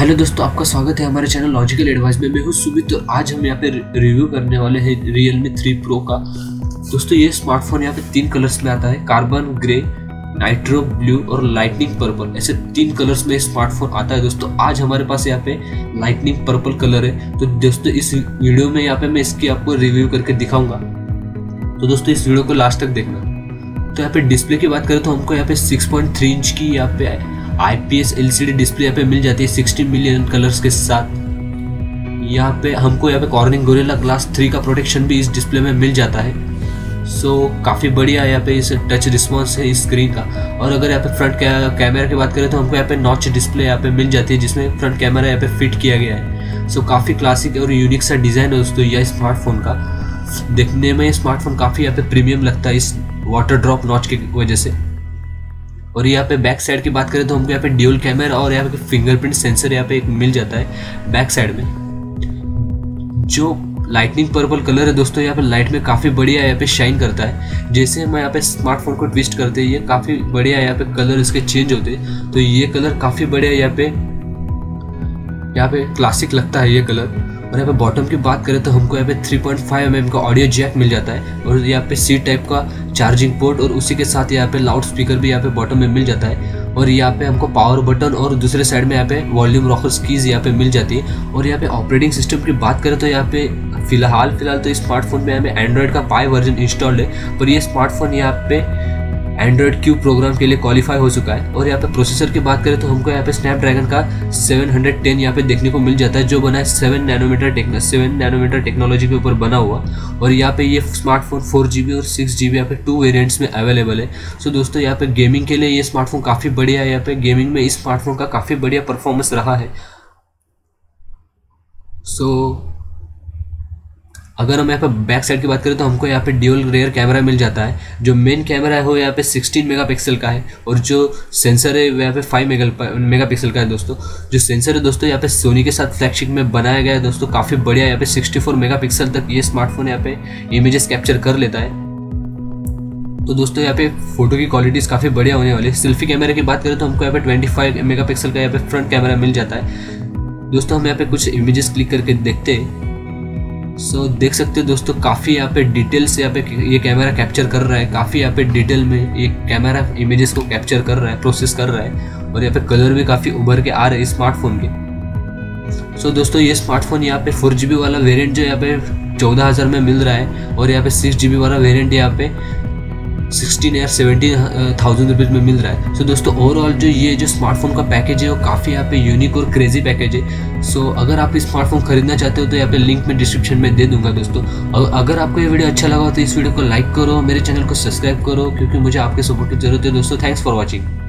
Hello दोस्तों, आपका स्वागत है हमारे चैनल लॉजिकल एडवाइस में। मैं हूँ सुमित। तो आज हम यहाँ पे रिव्यू करने वाले हैं Realme 3 Pro का। दोस्तों ये स्मार्टफोन यहाँ पे 3 कलर्स में आता है, कार्बन ग्रे, नाइट्रो ब्लू और लाइटनिंग पर्पल। ऐसे 3 कलर्स में स्मार्टफोन आता है। दोस्तों आज हमारे पास यहाँ पे लाइटनिंग पर्पल कलर है। तो दोस्तों इस वीडियो में यहाँ पे मैं इसकी आपको रिव्यू करके दिखाऊंगा, तो दोस्तों इस वीडियो को लास्ट तक देखना। तो यहाँ पे डिस्प्ले की बात करें तो हमको यहाँ पे 6.3 इंच की यहाँ पे IPS LCD डिस्प्ले यहाँ पे मिल जाती है 60 मिलियन कलर्स के साथ। यहाँ पे हमको यहाँ पे कॉर्निंग गोरिल्ला ग्लास 3 का प्रोटेक्शन भी इस डिस्प्ले में मिल जाता है। सो काफ़ी बढ़िया यहाँ पे इस टच रिस्पॉन्स है इस स्क्रीन का। और अगर यहाँ पे फ्रंट कैमरा की बात करें तो हमको यहाँ पे नॉच डिस्प्ले यहाँ पे मिल जाती है, जिसमें फ्रंट कैमरा यहाँ पे फिट किया गया है। सो काफ़ी क्लासिक और यूनिक सा डिज़ाइन है दोस्तों यह स्मार्टफोन का। देखने में स्मार्टफोन काफ़ी यहाँ पे प्रीमियम लगता है इस वाटर ड्रॉप नॉच की वजह से। और यहाँ पे बैक साइड की बात करें तो हमको यहाँ पे ड्यूल कैमरा और यहाँ पे फिंगरप्रिंट सेंसर यहाँ पे एक मिल जाता है बैक साइड में। जो लाइटनिंग पर्पल कलर है दोस्तों, यहाँ पे लाइट में काफ़ी बढ़िया यहाँ पे शाइन करता है। जैसे हम यहाँ पे स्मार्टफोन को ट्विस्ट करते हैं, ये काफ़ी बढ़िया यहाँ पे कलर इसके चेंज होते हैं। तो ये कलर काफ़ी बढ़िया यहाँ पे क्लासिक लगता है ये कलर। और यहाँ पे बॉटम की बात करें तो हमको यहाँ पे 3.5 mm का ऑडियो जैक मिल जाता है और यहाँ पे C टाइप का चार्जिंग पोर्ट, और उसी के साथ यहाँ पे लाउड स्पीकर भी यहाँ पे बॉटम में मिल जाता है। और यहाँ पे हमको पावर बटन और दूसरे साइड में यहाँ पे वॉल्यूम रॉकर्स कीज यहाँ पे मिल जाती है। और यहाँ पे ऑपरेटिंग सिस्टम की बात करें तो यहाँ पे फिलहाल तो इस स्मार्टफोन में हमें एंड्रॉयड का पाई वर्जन इंस्टॉल्ड है, पर ये स्मार्टफोन यहाँ पे एंड्रॉयड क्यू प्रोग्राम के लिए क्वालिफाई हो चुका है। और यहाँ पे प्रोसेसर की बात करें तो हमको यहाँ पे स्नैपड्रैगन का 710 यहाँ पे देखने को मिल जाता है, जो बना है 7 नैनोमीटर टेक्नोलॉजी के ऊपर बना हुआ। और यहाँ पे ये स्मार्टफोन 4GB और 6GB यहाँ पे 2 वेरिएंट्स में अवेलेबल है। सो दोस्तों यहाँ पे गेमिंग के लिए ये स्मार्टफोन काफ़ी बढ़िया है। यहाँ पे गेमिंग में इस स्मार्टफोन का काफ़ी बढ़िया परफॉर्मेंस रहा है। सो अगर हम यहाँ पे बैक साइड की बात करें तो हमको यहाँ पे ड्यूल रेयर कैमरा मिल जाता है। जो मेन कैमरा है वो यहाँ पे 16 मेगापिक्सल का है, और जो सेंसर है वो यहाँ पे 5 मेगापिक्सल का है दोस्तों। जो सेंसर है दोस्तों यहाँ पे सोनी के साथ फ्लैगशिप में बनाया गया है दोस्तों, काफ़ी बढ़िया। यहाँ पे 64 मेगापिक्सल तक ये स्मार्टफोन यहाँ पे इमेजेस कैप्चर कर लेता है। तो दोस्तों यहाँ पे फोटो की क्वालिटीज़ काफ़ी बढ़िया होने वाली है। सेल्फी कैमरे की बात करें तो हमको यहाँ पे 25 मेगापिक्सल का यहाँ पे फ्रंट कैमरा मिल जाता है दोस्तों। हम यहाँ पे कुछ इमेजेस क्लिक करके देखते हैं। सो देख सकते हो दोस्तों, काफ़ी यहाँ पे डिटेल से यहाँ पे ये कैमरा कैप्चर कर रहा है। काफ़ी यहाँ पे डिटेल में ये कैमरा इमेजेस को कैप्चर कर रहा है, प्रोसेस कर रहा है। और यहाँ पे कलर भी काफ़ी उभर के आ रहे हैं स्मार्टफोन के। सो दोस्तों ये स्मार्टफोन यहाँ पे 4GB वाला वेरिएंट जो यहाँ पे 14,000 में मिल रहा है, और यहाँ पे 6GB वाला वेरिएंट यहाँ पे 16 या 17,000 रुपीज़ में मिल रहा है। सो दोस्तों ओवरऑल जो ये जो स्मार्टफोन का पैकेज है वो काफ़ी यहाँ पे यूनिक और क्रेजी पैकेज है। सो अगर आप इस स्मार्टफोन खरीदना चाहते हो तो यहाँ पे लिंक में डिस्क्रिप्शन में दे दूंगा दोस्तों। और अगर आपको ये वीडियो अच्छा लगा हो तो इस वीडियो को लाइक करो, मेरे चैनल को सब्सक्राइब करो, क्योंकि मुझे आपके सपोर्ट की जरूरत है दोस्तों। Thanks for watching.